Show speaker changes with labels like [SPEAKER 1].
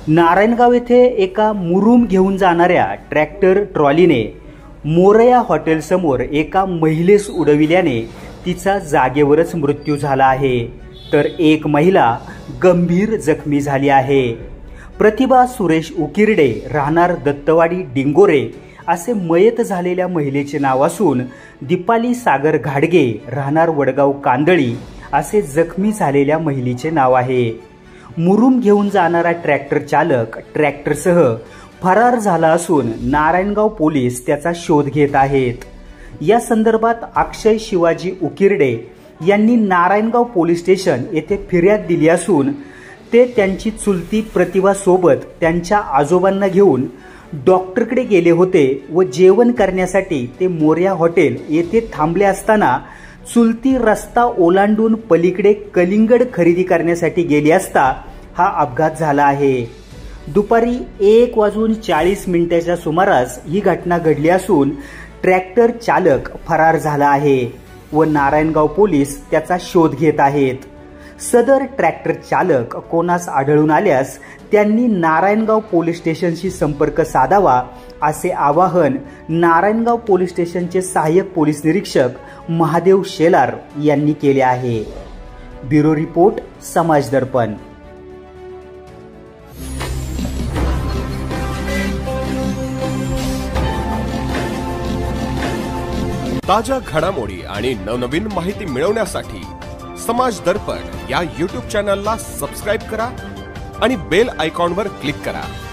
[SPEAKER 1] नारायणगाव येथे एका मुरुम घेऊन जाणाऱ्या ट्रॅक्टर ट्रॉलीने मोरया हॉटेलसमोर एका महिलेस उडविल्याने तिचा जागेवरच मृत्यू झाला आहे, तर एक महिला गंभीर जखमी झाली आहे। प्रतिभा सुरेश उकिरडे राहणार दत्तवाडी डिंगोरे असे मयत झालेल्या महिलेचे नाव असून दीपाली सागर घाडगे राहणार वडगाव कांदळी असे जखमी झालेल्या महिलेचे नाव आहे। मुरुम घेऊन जाणारा ट्रॅक्टर चालक ट्रॅक्टरसह फरार झाला असून नारायणगाव पोलीस त्याचा शोध घेत आहेत। या संदर्भात अक्षय शिवाजी उकिरडे यांनी नारायणगाव पोलीस स्टेशन येथे फिर्याद दिली असून ते त्यांची चुलती प्रतिभा सोबत त्यांच्या आजोबांना घेऊन डॉक्टरकडे गेले होते व जेवण करण्यासाठी ते मोरया हॉटेल येथे थांबले असताना चुलती रस्ता ओलांडून पलीकडे कलिंगड खरेदी करण्यासाठी गेली असता हा अपघात झाला आहे। दुपारी 1:40 सुमारास ही घटना घडली असून ट्रॅक्टर चालक फरार झाला आहे व नारायणगाव पोलीस त्याचा शोध घेत आहेत। सदर ट्रॅक्टर चालक कोणास आढळून आल्यास त्यांनी नारायणगाव पोलीस स्टेशनशी संपर्क साधावा असे आवाहन नारायणगाव पोलीस स्टेशनचे सहाय्यक पोलीस निरीक्षक महादेव शेलार यांनी केले आहे। ब्युरो रिपोर्ट समाज दर्पण।
[SPEAKER 2] ताजा घडामोडी आणि नवनवीन माहिती मिळवण्यासाठी समाज दर्पण या YouTube चॅनलला सबस्क्राइब करा आणि बेल आयकॉनवर क्लिक करा।